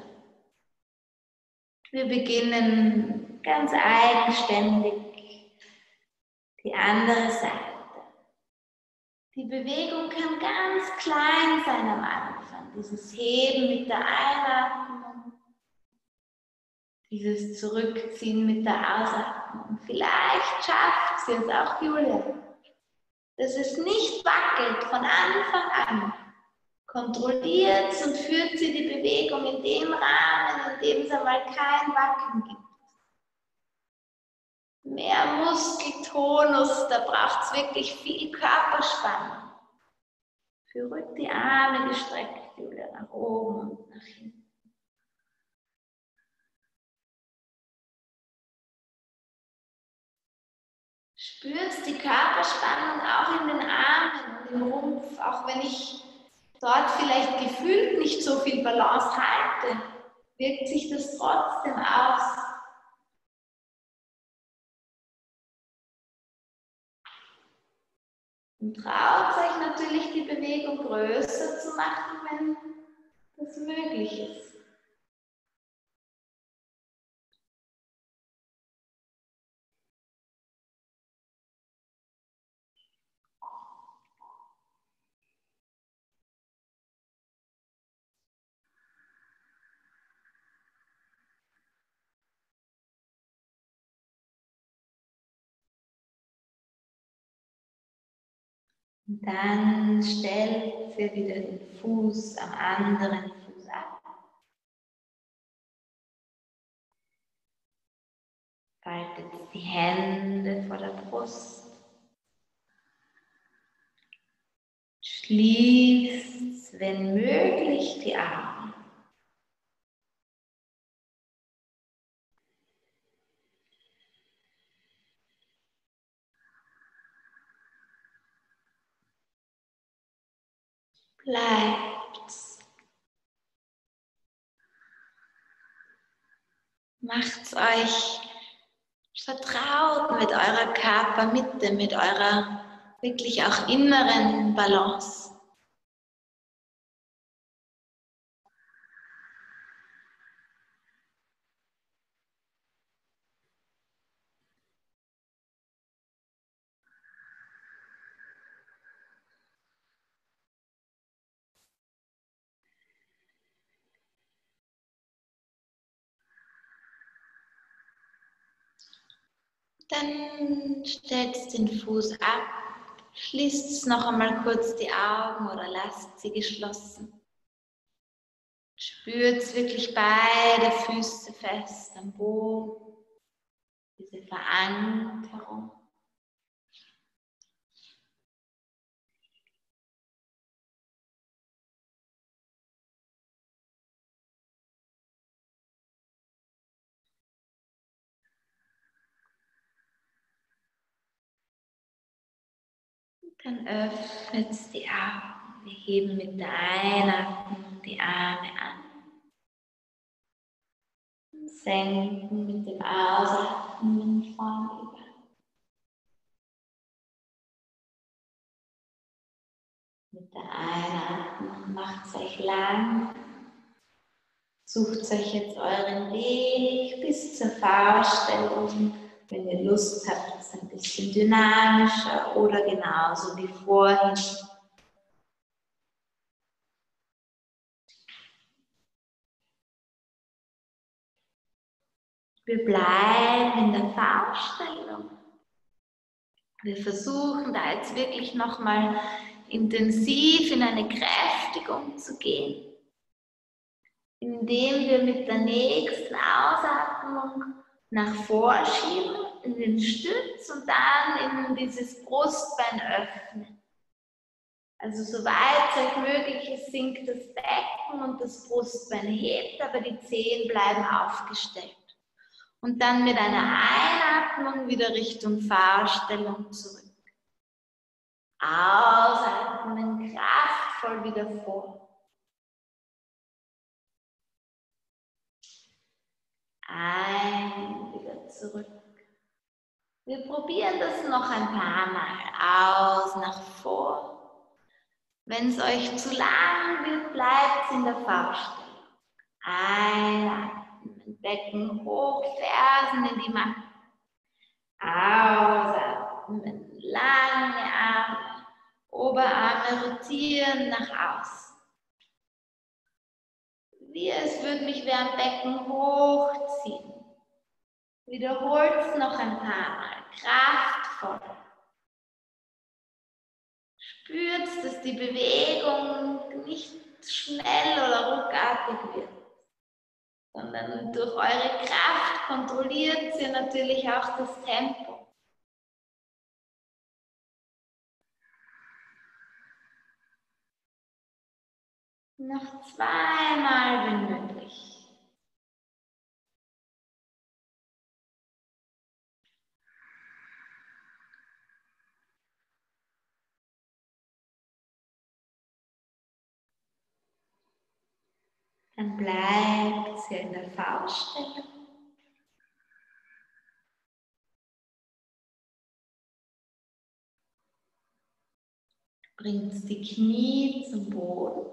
Wir beginnen ganz eigenständig die andere Seite. Die Bewegung kann ganz klein sein am Anfang. Dieses Heben mit der Einatmung, dieses Zurückziehen mit der Ausatmung. Vielleicht schafft sie es auch Julia, dass es nicht wackelt von Anfang an. Kontrolliert und führt sie die Bewegung in dem Rahmen, in dem es einmal kein Wackeln gibt. Mehr Muskeltonus, da braucht es wirklich viel Körperspannung. Für ruhig die Arme gestreckt, Julia, nach oben und nach hinten. Spürt die Körperspannung auch in den Armen und im Rumpf, auch wenn ich dort vielleicht gefühlt nicht so viel Balance halte, wirkt sich das trotzdem aus. Und traut euch natürlich die Bewegung größer zu machen, wenn das möglich ist. Und dann stellt ihr wieder den Fuß am anderen Fuß ab. Faltet die Hände vor der Brust. Schließt, wenn möglich, die Augen. Bleibt. Macht's euch vertraut mit eurer Körpermitte, mit eurer wirklich auch inneren Balance. Dann stellt den Fuß ab, schließt noch einmal kurz die Augen oder lasst sie geschlossen. Spürt wirklich beide Füße fest am Boden, diese Verankerung. Dann öffnet die Augen. Wir heben mit der Einatmung die Arme an. Und senken mit dem Ausatmen vornüber. Mit der Einatmung macht es euch lang. Sucht euch jetzt euren Weg bis zur Fauststellung. Wenn ihr Lust habt, ist es ein bisschen dynamischer oder genauso wie vorhin. Wir bleiben in der V-Stellung. Wir versuchen da jetzt wirklich nochmal intensiv in eine Kräftigung zu gehen, indem wir mit der nächsten Ausatmung nach vorschieben, in den Stütz und dann in dieses Brustbein öffnen. Also soweit es euch möglich ist, sinkt das Becken und das Brustbein hebt, aber die Zehen bleiben aufgestellt. Und dann mit einer Einatmung wieder Richtung V-Stellung zurück. Ausatmen, kraftvoll wieder vor. Ein, wieder zurück. Wir probieren das noch ein paar Mal. Aus, nach vor. Wenn es euch zu lang wird, bleibt es in der V-Stellung. Einatmen, Becken hoch, Fersen in die Matte. Ausatmen, lange Arme, Oberarme rotieren nach außen. Wie es würde mich wie am Becken hochziehen. Wiederholt es noch ein paar Mal, kraftvoll. Spürt, dass die Bewegung nicht schnell oder ruckartig wird, sondern durch eure Kraft kontrolliert ihr natürlich auch das Tempo. Noch zweimal, wenn möglich. Dann bleibt sie in der V-Stellung. Bringt die Knie zum Boden.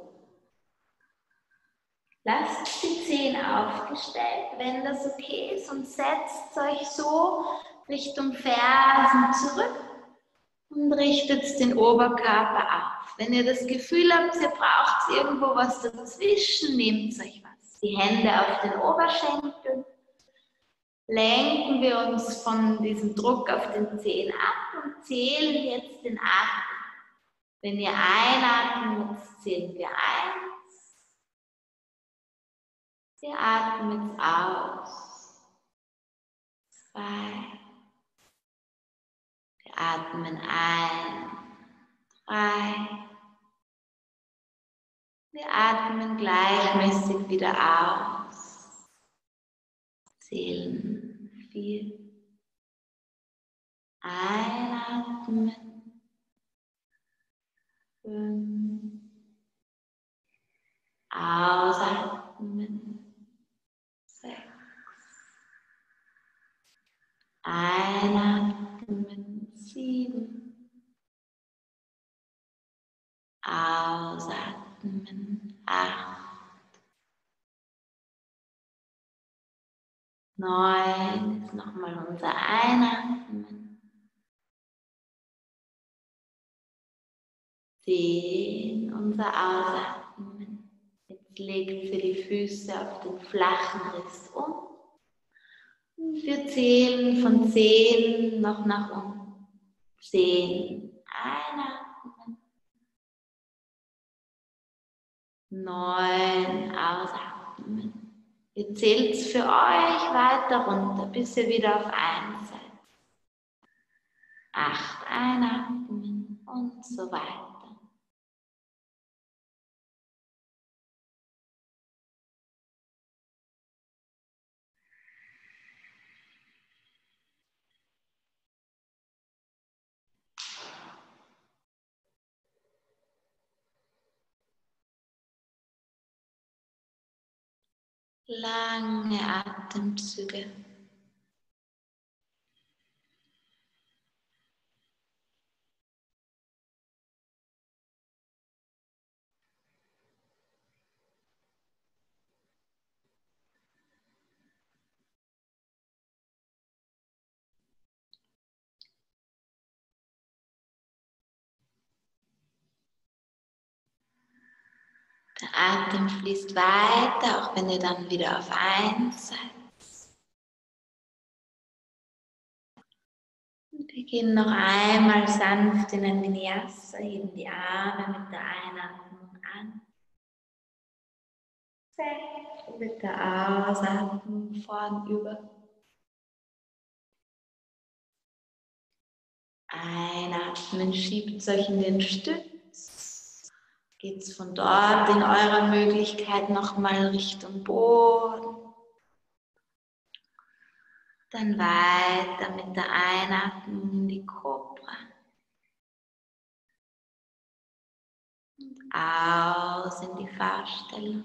Lasst die Zehen aufgestellt, wenn das okay ist, und setzt euch so Richtung Fersen zurück und richtet den Oberkörper auf. Wenn ihr das Gefühl habt, ihr braucht irgendwo was dazwischen, nehmt euch was. Die Hände auf den Oberschenkeln. Lenken wir uns von diesem Druck auf den Zehen ab und zählen jetzt den Atem. Wenn ihr einatmet, zählen wir eins. Wir atmen jetzt aus. Zwei. Wir atmen ein. Drei. Wir atmen gleichmäßig wieder aus. Zählen vier. Einatmen. Fünf. Ausatmen. Sechs. Einatmen. Sieben. Ausatmen. Acht. Neun. Jetzt nochmal unser Einatmen. Zehn. Unser Ausatmen. Jetzt legt sie die Füße auf den flachen Riss um. Und wir zählen von zehn noch nach unten. Zehn. Einatmen. Neun. Ausatmen. Ihr zählt es für euch weiter runter, bis ihr wieder auf eins seid. Acht. Einatmen und so weiter. Lange Atemzüge. Der Atem fließt weiter, auch wenn ihr dann wieder auf eins seid. Beginn noch einmal sanft in ein Vinyasa, heben die Arme mit der Einatmung an. Senken mit der Ausatmung vornüber. Einatmen, schiebt euch in den Stütz. Geht es von dort in eurer Möglichkeit nochmal Richtung Boden. Dann weiter mit der Einatmung in die Kobra. Und aus in die Fahrstellung.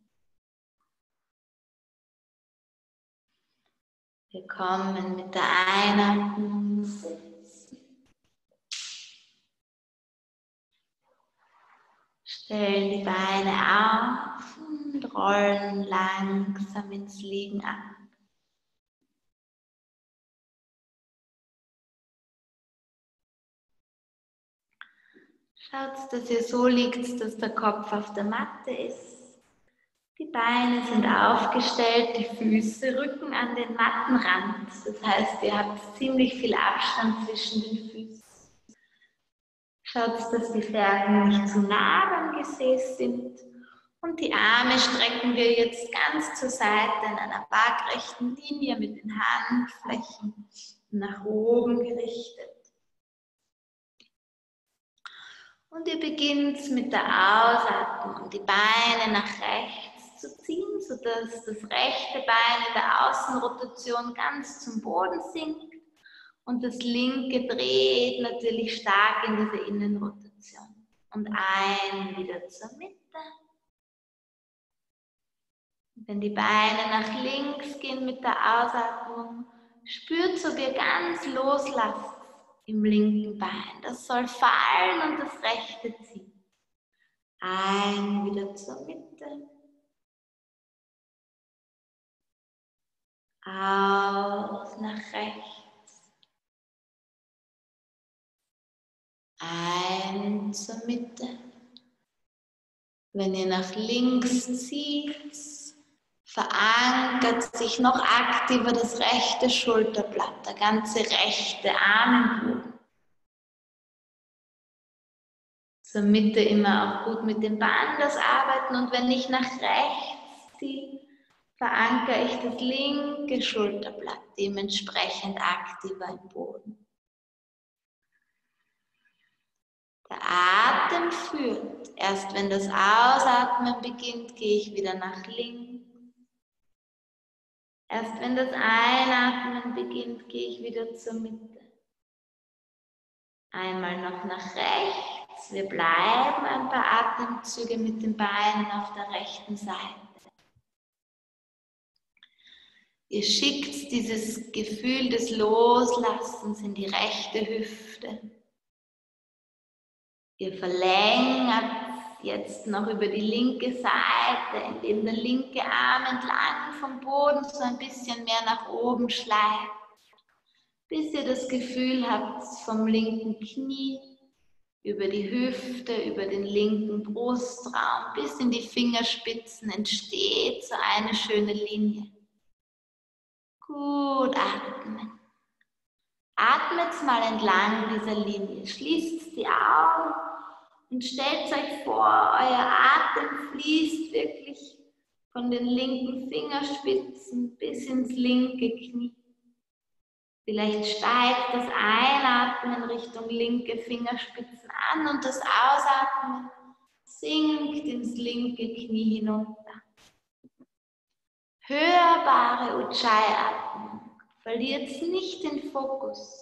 Wir kommen mit der Einatmung sitzen. Stellen die Beine auf und rollen langsam ins Liegen ab. Schaut, dass ihr so liegt, dass der Kopf auf der Matte ist. Die Beine sind aufgestellt, die Füße rücken an den Mattenrand. Das heißt, ihr habt ziemlich viel Abstand zwischen den Füßen. Schaut, dass die Fersen nicht zu nah beim Gesäß sind. Und die Arme strecken wir jetzt ganz zur Seite in einer waagrechten Linie mit den Handflächen nach oben gerichtet. Und ihr beginnt mit der Ausatmung, die Beine nach rechts zu ziehen, sodass das rechte Bein in der Außenrotation ganz zum Boden sinkt und das linke dreht natürlich stark in diese Innenrotation. Und ein wieder zur Mitte. Wenn die Beine nach links gehen mit der Ausatmung, spürt, so wie ihr ganz loslasst im linken Bein. Das soll fallen und das rechte ziehen. Ein wieder zur Mitte. Aus nach rechts. Ein zur Mitte. Wenn ihr nach links zieht, verankert sich noch aktiver das rechte Schulterblatt, der ganze rechte Arm im Boden. Zur Mitte immer auch gut mit dem Bandas arbeiten und wenn ich nach rechts ziehe, verankere ich das linke Schulterblatt dementsprechend aktiver im Boden. Der Atem führt. Erst wenn das Ausatmen beginnt, gehe ich wieder nach links. Erst wenn das Einatmen beginnt, gehe ich wieder zur Mitte. Einmal noch nach rechts. Wir bleiben ein paar Atemzüge mit den Beinen auf der rechten Seite. Ihr schickt dieses Gefühl des Loslassens in die rechte Hüfte. Ihr verlängert jetzt noch über die linke Seite, indem der linke Arm entlang vom Boden so ein bisschen mehr nach oben schleift, bis ihr das Gefühl habt, vom linken Knie über die Hüfte, über den linken Brustraum bis in die Fingerspitzen entsteht so eine schöne Linie. Gut atmen. Atmet mal entlang dieser Linie, schließt die Augen und stellt euch vor, euer Atem fließt wirklich von den linken Fingerspitzen bis ins linke Knie. Vielleicht steigt das Einatmen Richtung linke Fingerspitzen an und das Ausatmen sinkt ins linke Knie hinunter. Hörbare Ujjayi-Atmung. Verliert nicht den Fokus.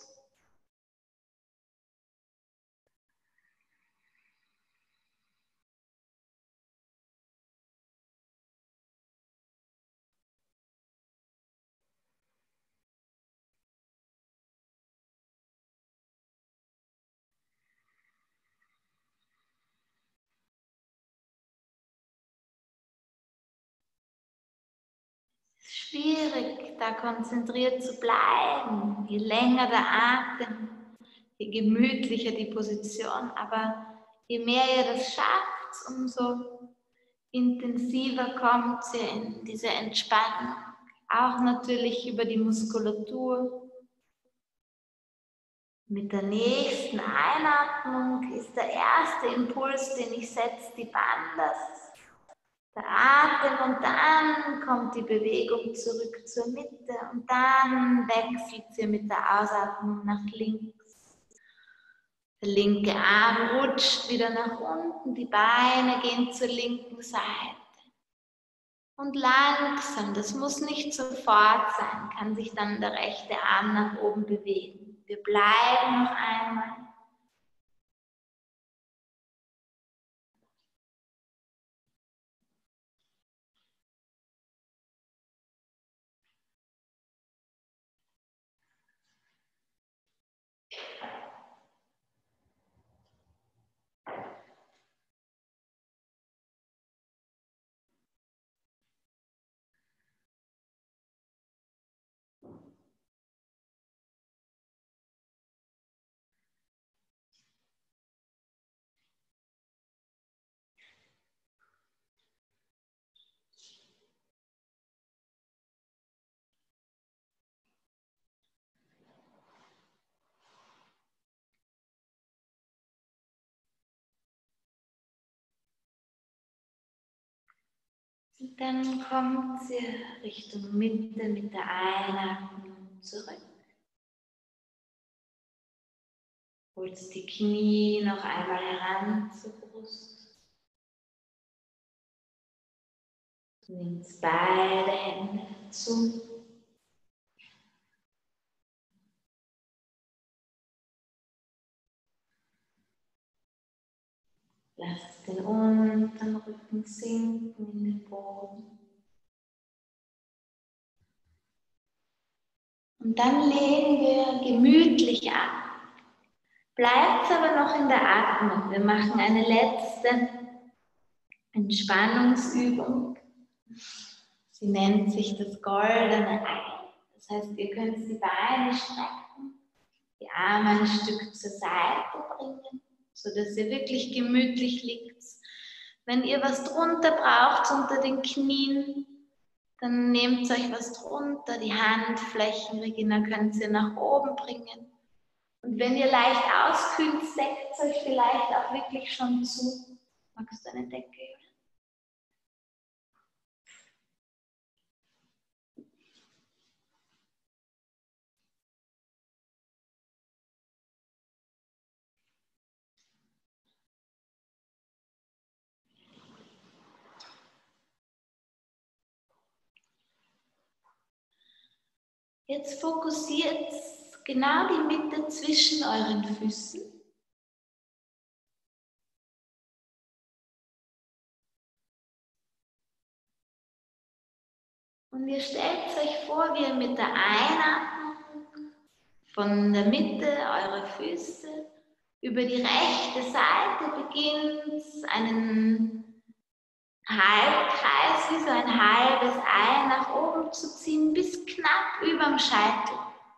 Schwierig, da konzentriert zu bleiben. Je länger der Atem, je gemütlicher die Position. Aber je mehr ihr das schafft, umso intensiver kommt ihr in diese Entspannung. Auch natürlich über die Muskulatur. Mit der nächsten Einatmung ist der erste Impuls, den ich setze, die Bandhas. Der Atem und dann kommt die Bewegung zurück zur Mitte und dann wechselt sie mit der Ausatmung nach links. Der linke Arm rutscht wieder nach unten, die Beine gehen zur linken Seite. Und langsam, das muss nicht sofort sein, kann sich dann der rechte Arm nach oben bewegen. Wir bleiben noch einmal. Und dann kommt sie Richtung Mitte mit der Einatmung zurück. Holt die Knie noch einmal heran zur Brust. Nimmt beide Hände dazu. Lasst den unteren Rücken sinken in den Boden. Und dann legen wir gemütlich ab. Bleibt aber noch in der Atmung. Wir machen eine letzte Entspannungsübung. Sie nennt sich das goldene Ei. Das heißt, ihr könnt die Beine strecken, die Arme ein Stück zur Seite bringen, sodass ihr wirklich gemütlich liegt. Wenn ihr was drunter braucht unter den Knien, dann nehmt euch was drunter, die Handflächen, Regina, könnt ihr nach oben bringen. Und wenn ihr leicht auskühlt, deckt euch vielleicht auch wirklich schon zu. Magst du eine Decke? Jetzt fokussiert genau die Mitte zwischen euren Füßen. Und ihr stellt euch vor, wie ihr mit der Einatmung von der Mitte eurer Füße über die rechte Seite beginnt, einen Halbkreis, wie so ein halbes Ei nach oben zu ziehen, bis knapp überm Scheitel.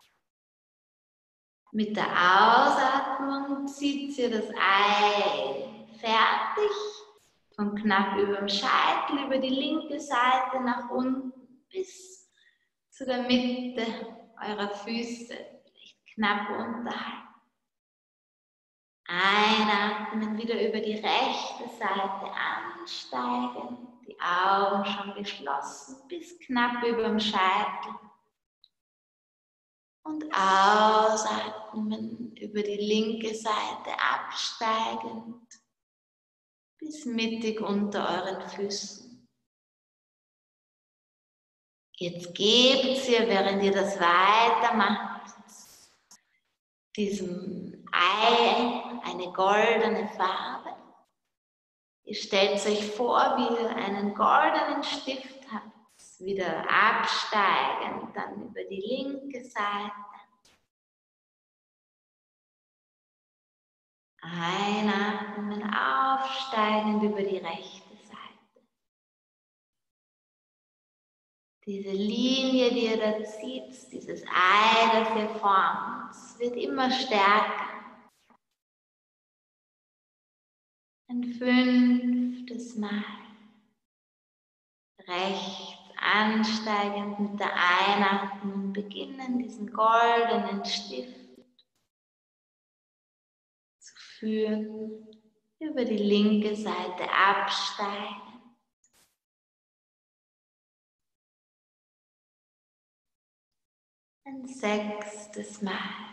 Mit der Ausatmung zieht ihr das Ei fertig, von knapp überm Scheitel über die linke Seite nach unten bis zu der Mitte eurer Füße, vielleicht knapp unterhalb. Einatmen, wieder über die rechte Seite ansteigen, die Augen schon geschlossen, bis knapp über dem Scheitel. Und ausatmen, über die linke Seite absteigend, bis mittig unter euren Füßen. Jetzt gebt ihr, während ihr das weitermacht, diesem Ei eine goldene Farbe. Ihr stellt euch vor, wie ihr einen goldenen Stift habt, wieder absteigend, dann über die linke Seite. Einatmen, aufsteigend über die rechte Seite. Diese Linie, die ihr da zieht, dieses Ei, das ihr formt, wird immer stärker. Ein fünftes Mal. Rechts ansteigend mit der Einatmung beginnen, diesen goldenen Stift spüren, über die linke Seite absteigen. Ein sechstes Mal.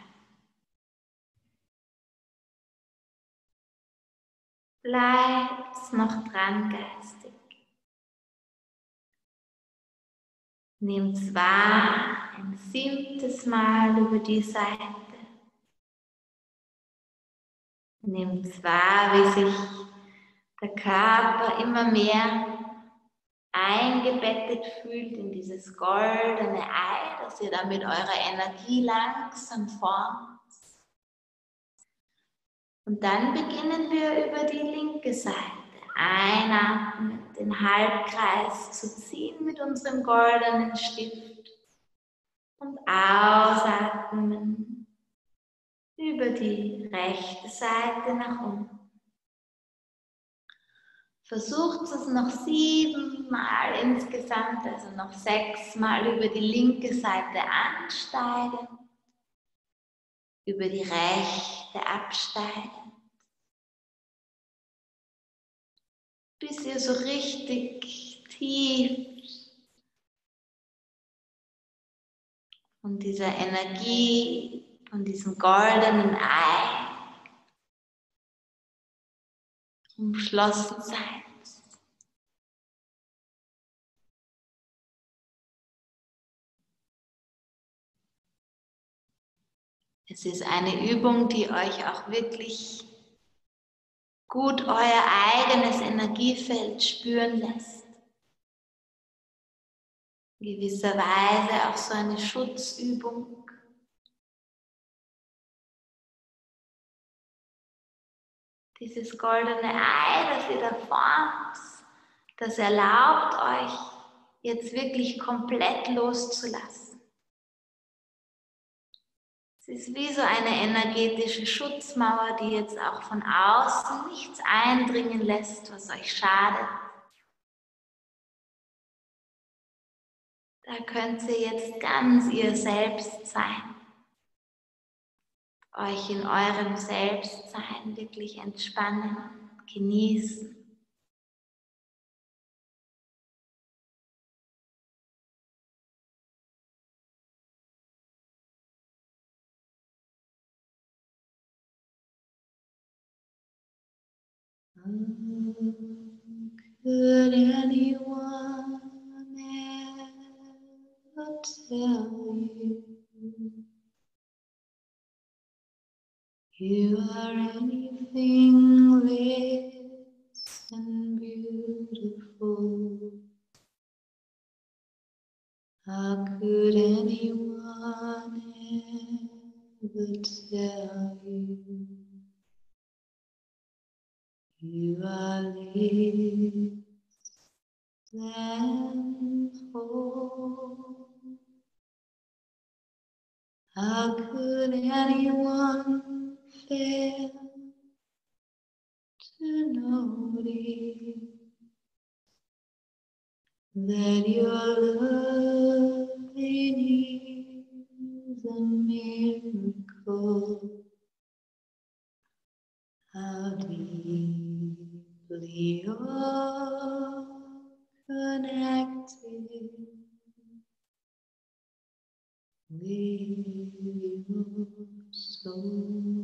Bleibt's noch dran geistig. Nehmt's wahr, ein siebtes Mal über die Seite. Nehmt's wahr, wie sich der Körper immer mehr eingebettet fühlt in dieses goldene Ei, das ihr dann mit eurer Energie langsam formt. Und dann beginnen wir über die linke Seite einatmen, den Halbkreis zu ziehen mit unserem goldenen Stift und ausatmen über die rechte Seite nach unten. Versucht es noch siebenmal insgesamt, also noch sechsmal über die linke Seite ansteigen, über die rechte absteigen, bis ihr so richtig tief von dieser Energie, von diesem goldenen Ei umschlossen seid. Es ist eine Übung, die euch auch wirklich gut euer eigenes Energiefeld spüren lässt. In gewisser Weise auch so eine Schutzübung. Dieses goldene Ei, das ihr da formt, das erlaubt euch jetzt wirklich komplett loszulassen. Es ist wie so eine energetische Schutzmauer, die jetzt auch von außen nichts eindringen lässt, was euch schadet. Da könnt ihr jetzt ganz ihr Selbst sein. Euch in eurem Selbstsein wirklich entspannen, genießen. Could anyone ever tell you you are anything less than beautiful? How could anyone ever tell you you are less than whole? How could anyone fail to notice that your loving is a miracle? How deeply you're connected with your soul.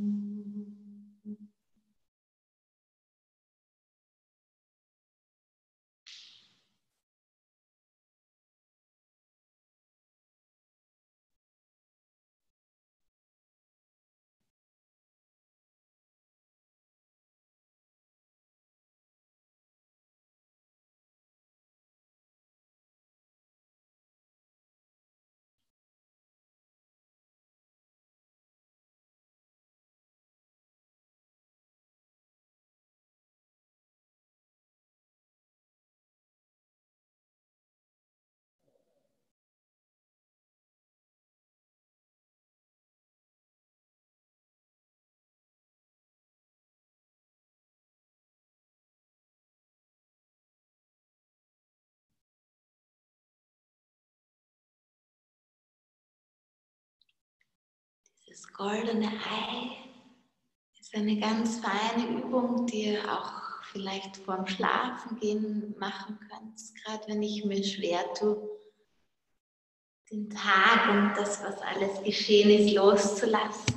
Das goldene Ei ist eine ganz feine Übung, die ihr auch vielleicht vorm Schlafengehen machen könnt. Gerade wenn ich mir schwer tue, den Tag und das, was alles geschehen ist, loszulassen.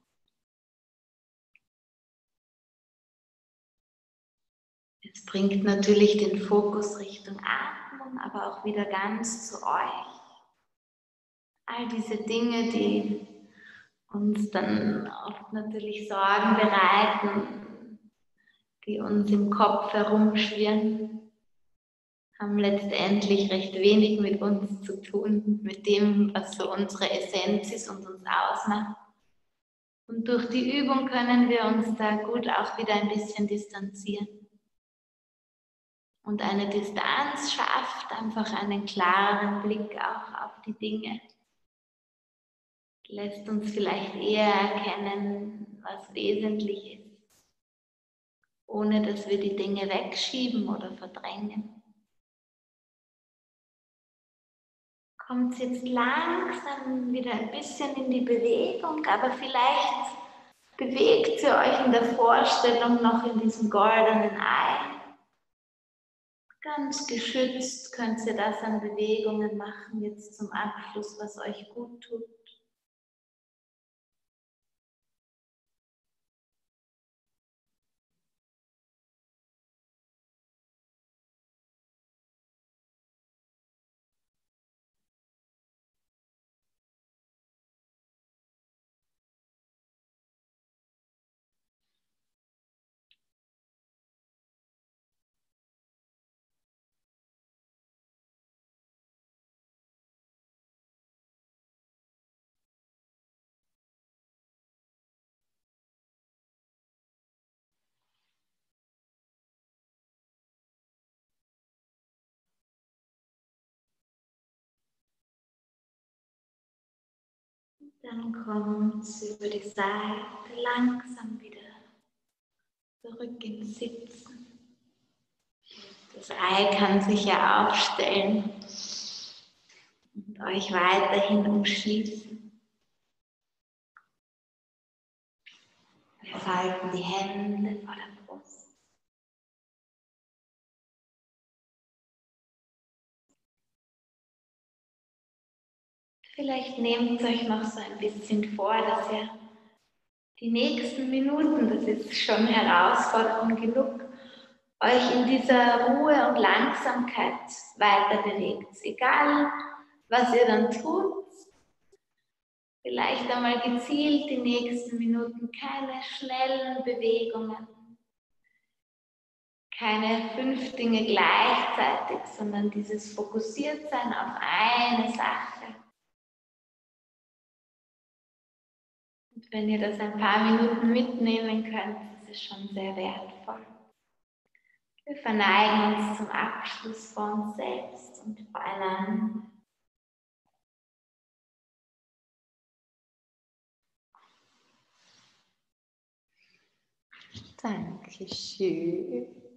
Es bringt natürlich den Fokus Richtung Atmung, aber auch wieder ganz zu euch. All diese Dinge, die uns dann oft natürlich Sorgen bereiten, die uns im Kopf herumschwirren, haben letztendlich recht wenig mit uns zu tun, mit dem, was so unsere Essenz ist und uns ausmacht. Und durch die Übung können wir uns da gut auch wieder ein bisschen distanzieren. Und eine Distanz schafft einfach einen klareren Blick auch auf die Dinge. Lässt uns vielleicht eher erkennen, was wesentlich ist, ohne dass wir die Dinge wegschieben oder verdrängen. Kommt jetzt langsam wieder ein bisschen in die Bewegung, aber vielleicht bewegt ihr euch in der Vorstellung noch in diesem goldenen Ei. Ganz geschützt könnt ihr das an Bewegungen machen, jetzt zum Abschluss, was euch gut tut. Dann kommt über die Seite langsam wieder zurück ins Sitzen. Das Ei kann sich ja aufstellen und euch weiterhin umschließen. Wir falten die Hände vor der Brust. Vielleicht nehmt euch noch so ein bisschen vor, dass ihr die nächsten Minuten, das ist schon Herausforderung genug, euch in dieser Ruhe und Langsamkeit weiter bewegt. Egal, was ihr dann tut, vielleicht einmal gezielt die nächsten Minuten keine schnellen Bewegungen, keine fünf Dinge gleichzeitig, sondern dieses Fokussiertsein auf eine Sache. Und wenn ihr das ein paar Minuten mitnehmen könnt, ist es schon sehr wertvoll. Wir verneigen uns zum Abschluss vor uns selbst und voreinander. Dankeschön.